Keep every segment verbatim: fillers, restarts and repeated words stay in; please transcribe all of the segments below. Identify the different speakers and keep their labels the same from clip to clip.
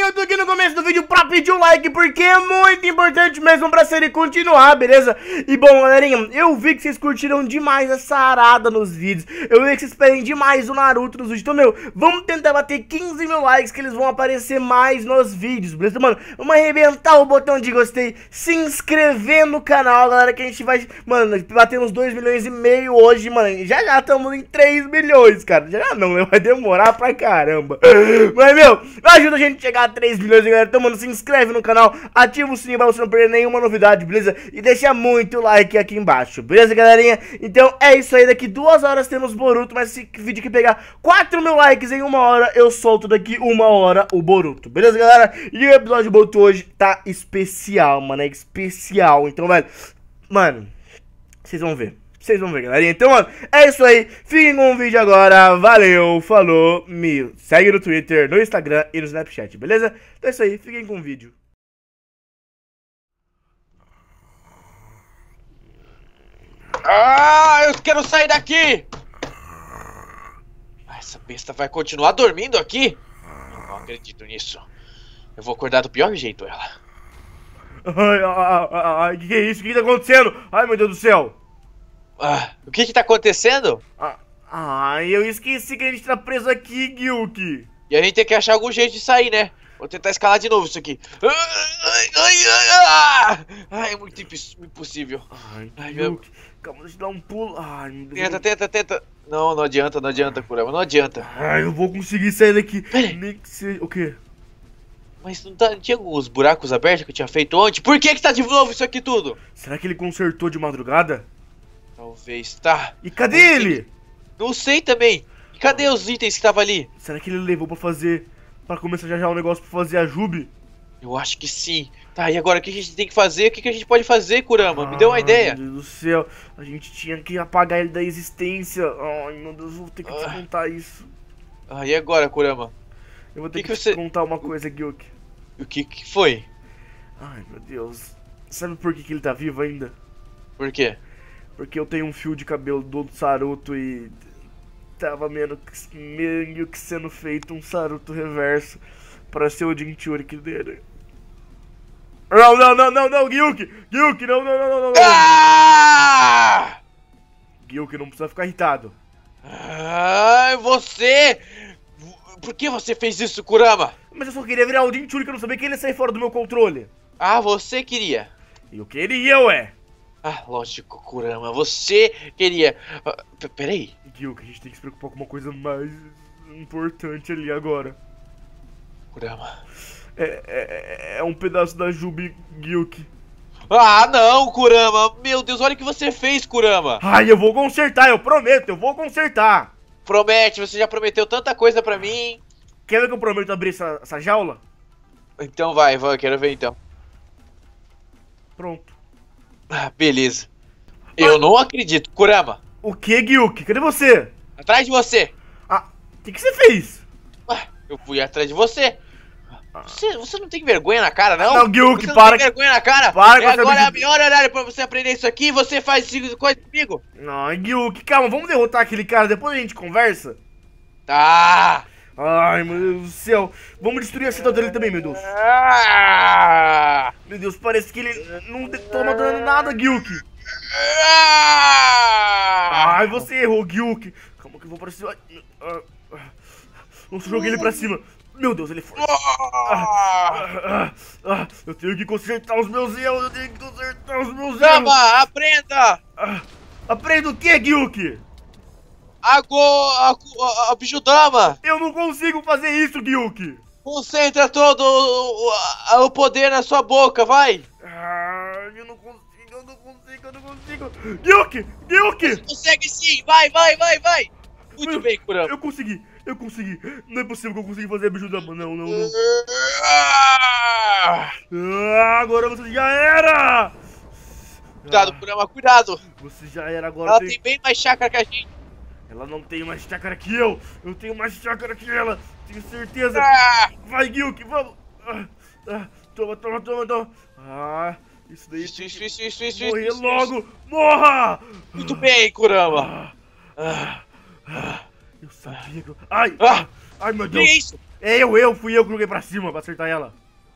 Speaker 1: eu tô aqui no começo do vídeo pra pedir o like, porque é muito importante mesmo pra série continuar, beleza? E bom, galerinha, eu vi que vocês curtiram demais essa arada nos vídeos. Eu vi que vocês pedem demais o Naruto nos vídeos. Então, meu, vamos tentar bater quinze mil likes, que eles vão aparecer mais nos vídeos, beleza? Mano, vamos arrebentar o botão de gostei, se inscrever no canal, galera, que a gente vai, mano, bater uns dois milhões e meio hoje, mano. Já já estamos em três milhões, cara. Já não, né? Vai demorar pra caramba. Mas, meu, ajuda a gente a chegar a três milhões, galera. Então, mano, se inscreve no canal, ativa o sininho pra você não perder nenhuma novidade, beleza? E deixa muito like aqui embaixo, beleza, galerinha? Então, é isso aí. Daqui duas horas temos Boruto, mas esse vídeo que pegar quatro mil likes em uma hora, eu solto daqui uma hora o Boruto, beleza, galera? E o episódio de Boruto hoje tá especial, mano, é especial. Então, velho, mano, vocês vão ver. Vocês vão ver, galerinha. Então, mano, é isso aí. Fiquem com o vídeo agora. Valeu, falou, me segue no Twitter, no Instagram e no Snapchat, beleza? Então é isso aí. Fiquem com o vídeo.
Speaker 2: Ah, eu quero sair daqui! Ah, essa besta vai continuar dormindo aqui? Eu não acredito nisso. Eu vou acordar do pior jeito ela.
Speaker 1: Ai, ai, ai, ai, que que é isso? O que que tá acontecendo? Ai, meu Deus do céu.
Speaker 2: Ah, o que que tá acontecendo?
Speaker 1: Ah, ai, eu esqueci que a gente tá preso aqui, Gyuki.
Speaker 2: E a gente tem que achar algum jeito de sair, né? Vou tentar escalar de novo isso aqui. Ai, ai, ai, ai, ai, é muito impossível.
Speaker 1: Ai,
Speaker 2: Ai,
Speaker 1: Gyuki, calma, deixa eu dar um pulo. Ai, meu Deus.
Speaker 2: Tenta, tenta, tenta. Não, não adianta, não adianta, Kurama, não adianta.
Speaker 1: Ai, eu vou conseguir sair daqui.
Speaker 2: Peraí.
Speaker 1: Nem que seja... O quê?
Speaker 2: Mas não, tá, não tinha alguns buracos abertos que eu tinha feito ontem? Por que que tá de novo isso aqui tudo?
Speaker 1: Será que ele consertou de madrugada?
Speaker 2: Talvez, tá.
Speaker 1: E cadê
Speaker 2: Não
Speaker 1: ele?
Speaker 2: sei. Não sei também. E cadê os itens que estavam ali?
Speaker 1: Será que ele levou pra fazer... Pra começar já já o negócio pra fazer a Jubi?
Speaker 2: Eu acho que sim. Tá, e agora o que a gente tem que fazer? O que a gente pode fazer, Kurama? Me dê uma
Speaker 1: Ai,
Speaker 2: ideia.
Speaker 1: Meu Deus do céu. A gente tinha que apagar ele da existência. Ai, meu Deus, vou ter que te
Speaker 2: Ah.
Speaker 1: contar isso.
Speaker 2: Ah, e agora, Kurama?
Speaker 1: Eu vou ter
Speaker 2: Que
Speaker 1: que,
Speaker 2: que
Speaker 1: te
Speaker 2: você-
Speaker 1: contar uma coisa, Gyuki.
Speaker 2: O que que foi?
Speaker 1: Ai, meu Deus. Sabe por que, que ele tá vivo ainda?
Speaker 2: Por quê?
Speaker 1: Porque eu tenho um fio de cabelo do Saruto e... Tava meio que, meio que sendo feito um Saruto reverso pra ser o Jinchuriki dele. Não, não, não, não, não, Gyuki! Gyuki, não, não, não, não, não, não.
Speaker 2: Ah!
Speaker 1: Gyuki, não precisa ficar irritado.
Speaker 2: Ai, você! Por que você fez isso, Kurama?
Speaker 1: Mas eu só queria virar o Jinchuriki, eu não sabia que ele ia sair fora do meu controle.
Speaker 2: Ah, você queria.
Speaker 1: Eu queria, ué.
Speaker 2: Ah, lógico, Kurama, você queria. Ah, p- peraí.
Speaker 1: Gyuki, a gente tem que se preocupar com uma coisa mais importante ali agora.
Speaker 2: Kurama.
Speaker 1: É, é, é um pedaço da Jubi, Gyuki.
Speaker 2: Ah, não, Kurama! Meu Deus, olha o que você fez, Kurama!
Speaker 1: Ai, eu vou consertar, eu prometo, eu vou consertar.
Speaker 2: Promete, você já prometeu tanta coisa pra mim.
Speaker 1: Quer ver que eu prometo abrir essa, essa jaula?
Speaker 2: Então vai, vai, quero ver então.
Speaker 1: Pronto.
Speaker 2: Ah, beleza. Eu não acredito, Kurama.
Speaker 1: O que, Gyuki? Cadê você?
Speaker 2: Atrás de você.
Speaker 1: Ah, o que, que você fez?
Speaker 2: Ah, eu fui atrás de você. Você, você não tem vergonha na cara, não?
Speaker 1: Não, Gyuki,
Speaker 2: você não
Speaker 1: para
Speaker 2: tem vergonha na cara?
Speaker 1: para
Speaker 2: E
Speaker 1: com essa
Speaker 2: agora é a
Speaker 1: bicho-
Speaker 2: melhor horário pra você aprender isso aqui e você faz isso coisa comigo.
Speaker 1: Não, Gyuki, calma, vamos derrotar aquele cara, depois a gente conversa.
Speaker 2: Tá.
Speaker 1: Ai, meu Deus do céu. Vamos destruir a cidade dele também, meu Deus.
Speaker 2: Ah!
Speaker 1: Meu Deus, parece que ele não de- toma dano nada, Gyuki.
Speaker 2: Ah!
Speaker 1: Ai, você errou, Gyuki. Calma que eu vou pra cima. Ah, ah. Nossa, eu joguei ele pra cima. Meu Deus, ele é forte.
Speaker 2: Ah!
Speaker 1: Ah, ah, eu tenho que consertar os meus erros, eu tenho que consertar os meus erros.
Speaker 2: Chama, aprenda!
Speaker 1: Ah, aprenda o que, Gyuki?
Speaker 2: A go... a, a, a Bijudama!
Speaker 1: Eu não consigo fazer isso, Gyuki.
Speaker 2: Concentra todo o, o, o poder na sua boca, vai!
Speaker 1: Ah, eu não consigo, eu não consigo, eu não consigo. Gyuki, Gyuki.
Speaker 2: Consegue sim, vai, vai, vai, vai! Muito
Speaker 1: Meu,
Speaker 2: bem, Kurama.
Speaker 1: Eu consegui, eu consegui. Não é possível que eu consiga fazer a bijudama, não, não, não.
Speaker 2: Ah!
Speaker 1: Ah, agora você já era.
Speaker 2: Cuidado, Kurama, cuidado!
Speaker 1: Você já era, agora
Speaker 2: Ela
Speaker 1: tem...
Speaker 2: tem bem mais chácara que a gente.
Speaker 1: Ela não tem mais chácara que eu. Eu tenho mais chácara que ela. Tenho certeza.
Speaker 2: Ah!
Speaker 1: Vai, Gyuki, vamos. Ah, ah, toma, toma, toma, toma. Ah, isso daí
Speaker 2: Isso,
Speaker 1: tem
Speaker 2: isso,
Speaker 1: que
Speaker 2: isso, isso, isso,
Speaker 1: morrer
Speaker 2: isso,
Speaker 1: logo. Morra.
Speaker 2: Muito bem, Kurama.
Speaker 1: Ah,
Speaker 2: Ah,
Speaker 1: ah, eu sabia que eu... Ai,
Speaker 2: Ah!
Speaker 1: ai, meu
Speaker 2: que
Speaker 1: Deus.
Speaker 2: é isso?
Speaker 1: É eu, eu, fui eu que joguei pra cima pra acertar ela.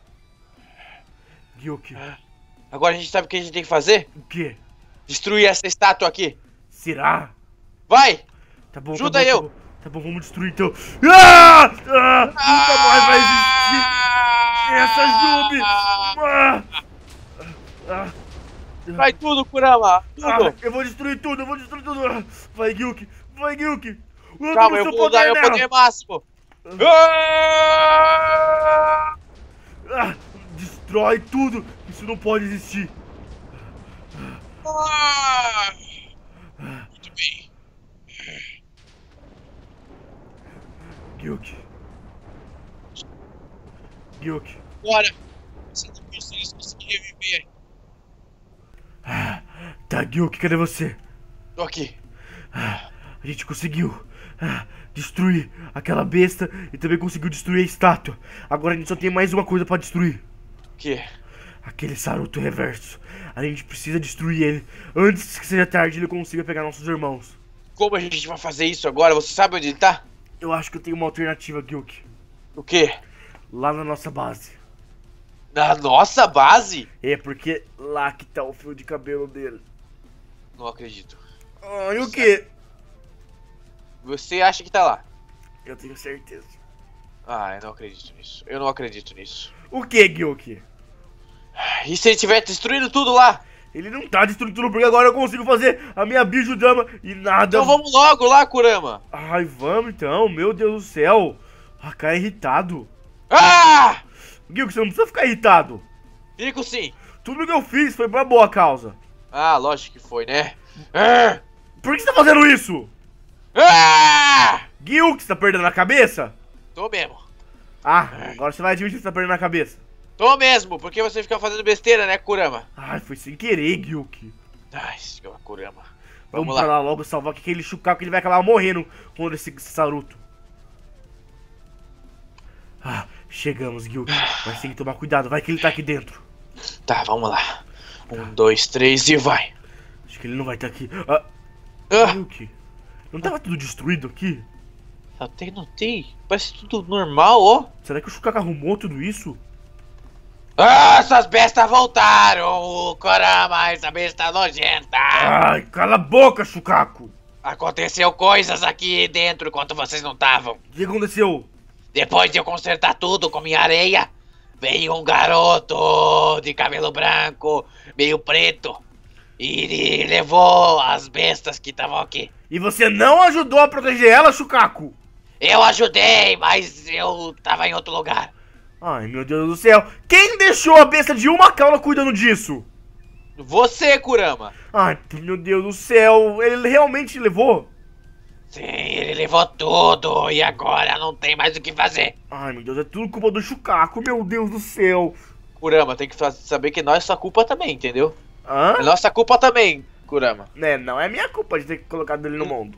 Speaker 1: Gyuki.
Speaker 2: Agora a gente sabe o que a gente tem que fazer?
Speaker 1: O quê?
Speaker 2: Destruir essa estátua aqui.
Speaker 1: Será?
Speaker 2: Vai!
Speaker 1: Tá bom,
Speaker 2: Ajuda
Speaker 1: tá bom,
Speaker 2: eu.
Speaker 1: Tá bom, tá bom, vamos destruir então. Ah! Ah! Nunca mais vai existir essa Jubi! Ah! Ah!
Speaker 2: Vai tudo, Kurama! Tudo!
Speaker 1: Ah, eu vou destruir tudo, eu vou destruir tudo! Ah, vai, Gyuki! Vai, Gyuki! Usa
Speaker 2: Calma,
Speaker 1: o
Speaker 2: eu
Speaker 1: seu
Speaker 2: vou usar meu
Speaker 1: nela.
Speaker 2: poder máximo! Ah!
Speaker 1: Ah, destrói tudo! Isso não pode existir!
Speaker 2: Ah! Muito bem.
Speaker 1: Gyuki! Gyuki!
Speaker 2: Agora, você não consegue conseguir reviver.
Speaker 1: Ah, tá, Gyuki, cadê você?
Speaker 2: Tô aqui.
Speaker 1: Ah, a gente conseguiu ah, destruir aquela besta e também conseguiu destruir a estátua. Agora a gente só tem mais uma coisa pra destruir.
Speaker 2: O quê?
Speaker 1: Aquele Saruto reverso. A gente precisa destruir ele antes que seja tarde e ele consiga pegar nossos irmãos.
Speaker 2: Como a gente vai fazer isso agora? Você sabe onde ele tá?
Speaker 1: Eu acho que eu tenho uma alternativa, Gyuki.
Speaker 2: O quê?
Speaker 1: Lá na nossa base.
Speaker 2: Na nossa base?
Speaker 1: É, porque lá que tá o fio de cabelo dele.
Speaker 2: Não acredito.
Speaker 1: Ah, e o quê?
Speaker 2: Você acha que tá lá?
Speaker 1: Eu tenho certeza.
Speaker 2: Ah, eu não acredito nisso. Eu não acredito nisso.
Speaker 1: O que, Gyuki?
Speaker 2: E se ele tiver destruindo tudo lá?
Speaker 1: Ele não tá destruindo tudo porque agora eu consigo fazer a minha Bijudama e nada...
Speaker 2: Então vamos logo lá, Kurama.
Speaker 1: Ai, vamos então, meu Deus do céu. Ah, cara, irritado.
Speaker 2: Ah!
Speaker 1: Gyuki, você não precisa ficar irritado.
Speaker 2: Fico sim.
Speaker 1: Tudo que eu fiz foi pra boa causa.
Speaker 2: Ah, lógico que foi, né? Ah!
Speaker 1: Por que você tá fazendo isso?
Speaker 2: Ah!
Speaker 1: Gyuki, você tá perdendo a cabeça?
Speaker 2: Tô mesmo.
Speaker 1: Ah, agora você vai admitir que você tá perdendo a cabeça.
Speaker 2: Tô mesmo, porque você fica fazendo besteira, né, Kurama?
Speaker 1: Ai, foi sem querer, Gyuki.
Speaker 2: Ai, Kurama.
Speaker 1: Vamos,
Speaker 2: Vamos
Speaker 1: pra
Speaker 2: lá.
Speaker 1: lá logo salvar que aquele Shukaku ele vai acabar morrendo contra esse Saruto. Ah, chegamos, Gyuki. Mas tem que tomar cuidado, vai que ele tá aqui dentro.
Speaker 2: Tá, vamos lá. Um, dois, três e vai.
Speaker 1: Acho que ele não vai estar aqui. Ah,
Speaker 2: Ah,
Speaker 1: Gyuki, não tava tudo destruído aqui?
Speaker 2: até notei. Parece tudo normal, ó.
Speaker 1: Será que o Shukaku arrumou tudo isso?
Speaker 2: Ah, essas bestas voltaram! Kurama, essa besta nojenta!
Speaker 1: Ai, cala a boca, Shukaku!
Speaker 2: Aconteceu coisas aqui dentro enquanto vocês não estavam.
Speaker 1: O que aconteceu?
Speaker 2: Depois de eu consertar tudo com minha areia, veio um garoto de cabelo branco, meio preto, e ele levou as bestas que estavam aqui.
Speaker 1: E você não ajudou a proteger ela, Shukaku?
Speaker 2: Eu ajudei, mas eu tava em outro lugar.
Speaker 1: Ai, meu Deus do céu. Quem deixou a besta de uma cauda cuidando disso?
Speaker 2: Você, Kurama.
Speaker 1: Ai, meu Deus do céu. Ele realmente levou?
Speaker 2: Sim, ele levou tudo e agora não tem mais o que fazer.
Speaker 1: Ai, meu Deus, é tudo culpa do Shukaku, meu Deus do céu.
Speaker 2: Kurama, tem que fa- saber que é nossa culpa também, entendeu?
Speaker 1: Hã?
Speaker 2: É nossa culpa também, Kurama.
Speaker 1: É, não é minha culpa de ter colocado ele no mundo.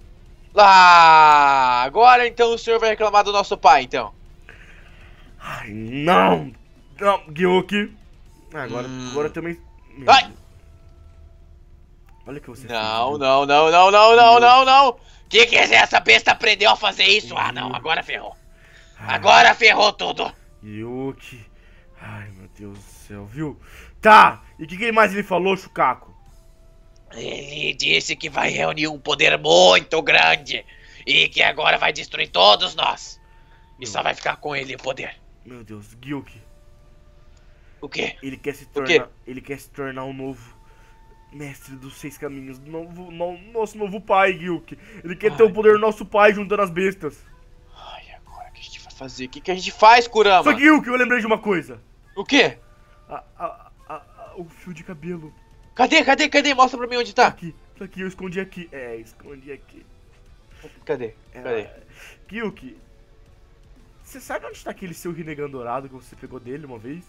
Speaker 2: Ah, agora então o senhor vai reclamar do nosso pai, então.
Speaker 1: Ai, não. Não, Gyuki. Agora,
Speaker 2: Hum.
Speaker 1: agora também... Meu
Speaker 2: Ai!
Speaker 1: Deus. Olha o que você
Speaker 2: Não,
Speaker 1: fez.
Speaker 2: não, não, não, não, não, não, não. Que que é essa besta aprendeu a fazer isso? Ah, não, agora ferrou. Agora ferrou tudo.
Speaker 1: Gyuki. Ai, meu Deus do céu, viu? Tá, e o que, que mais ele falou, Shukaku?
Speaker 2: Ele disse que vai reunir um poder muito grande e que agora vai destruir todos nós. E só vai ficar com ele o poder.
Speaker 1: Meu Deus, Gyuki.
Speaker 2: O quê?
Speaker 1: Ele quer se
Speaker 2: quê?
Speaker 1: tornar. Ele quer se tornar o novo mestre dos seis caminhos. Novo, no, nosso novo pai, Gyuki. Ele quer ter
Speaker 2: Ai,
Speaker 1: o poder do nosso pai juntando as bestas.
Speaker 2: Ai, agora o que a gente vai fazer? O que, que a gente faz, Kurama?
Speaker 1: Só que, Gyuki, eu lembrei de uma coisa.
Speaker 2: O quê?
Speaker 1: A, a, a, a- o fio de cabelo.
Speaker 2: Cadê, cadê, cadê? Mostra pra mim onde tá.
Speaker 1: Aqui, tá aqui, eu escondi aqui. É, escondi aqui.
Speaker 2: Cadê?
Speaker 1: É,
Speaker 2: Cadê?
Speaker 1: Gyuki, você sabe onde tá aquele seu Rinnegan dourado que você pegou dele uma vez?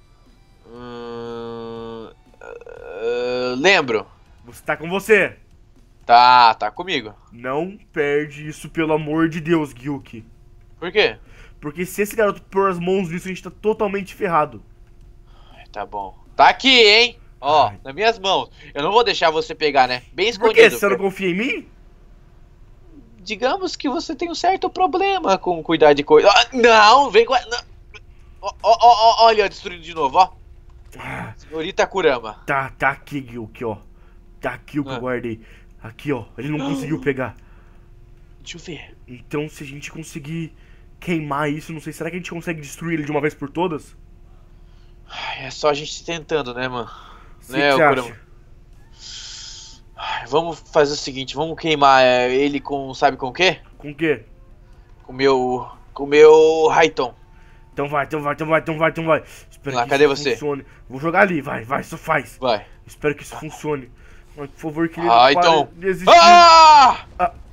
Speaker 2: Hum, uh, lembro.
Speaker 1: Você tá com você.
Speaker 2: Tá, tá comigo.
Speaker 1: Não perde isso, pelo amor de Deus, Gyuki.
Speaker 2: Por quê?
Speaker 1: Porque se esse garoto pôr as mãos nisso, a gente tá totalmente ferrado.
Speaker 2: Tá bom. Tá aqui, hein? Ó,
Speaker 1: Ai.
Speaker 2: nas minhas mãos. Eu não vou deixar você pegar, né? Bem
Speaker 1: Por
Speaker 2: escondido.
Speaker 1: quê? Você não confia em mim?
Speaker 2: digamos que você tem um certo problema com cuidar de coisa. Ah, não, vem com... Não. Ó, ó, ó, olha, destruindo de novo, ó. Senhorita Kurama.
Speaker 1: Tá, tá aqui, Gyuki, ó. Tá aqui o que
Speaker 2: Ah.
Speaker 1: eu guardei. Aqui, ó. Ele não conseguiu pegar.
Speaker 2: Deixa eu ver.
Speaker 1: Então, se a gente conseguir queimar isso, não sei, será que a gente consegue destruir ele de uma vez por todas?
Speaker 2: Ai, é só a gente tentando, né, mano?
Speaker 1: O que
Speaker 2: Né,
Speaker 1: que
Speaker 2: o
Speaker 1: você
Speaker 2: Kurama?
Speaker 1: acha?
Speaker 2: Ai, vamos fazer o seguinte, vamos queimar é, ele com, sabe com o quê?
Speaker 1: Com o quê?
Speaker 2: Com o meu, com o meu Raiton.
Speaker 1: Então vai, então vai, então vai, então vai, então vai. Espero
Speaker 2: Lá,
Speaker 1: que
Speaker 2: cadê
Speaker 1: isso
Speaker 2: você?
Speaker 1: funcione. Vou jogar ali, vai, vai, só faz.
Speaker 2: Vai.
Speaker 1: Espero que isso funcione. Mas, por favor, que ele
Speaker 2: Raiton.
Speaker 1: pare de existir.
Speaker 2: Ah!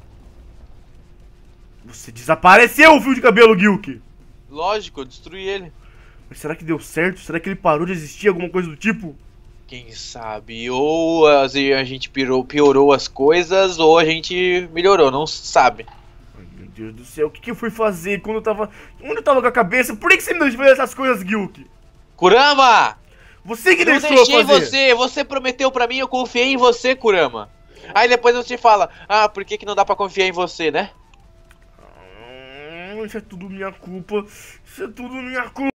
Speaker 1: Você desapareceu, o fio de cabelo, Gyuki.
Speaker 2: Lógico, eu destruí ele.
Speaker 1: Mas será que deu certo? Será que ele parou de existir? Alguma coisa do tipo?
Speaker 2: Quem sabe? Ou as- a gente piorou, piorou as coisas, ou a gente melhorou, não se sabe.
Speaker 1: Ai, meu Deus do céu, o que, que eu fui fazer quando eu tava... Onde eu tava com a cabeça? Por que, que você me deixou fazer essas coisas, Gyuki?
Speaker 2: Kurama!
Speaker 1: Você que
Speaker 2: Eu
Speaker 1: deixou eu
Speaker 2: deixei
Speaker 1: fazer.
Speaker 2: você, você prometeu pra mim, eu confiei em você, Kurama. Aí depois você fala, ah, por que, que não dá pra confiar em você, né?
Speaker 1: Hum, Isso é tudo minha culpa. Isso é tudo minha culpa.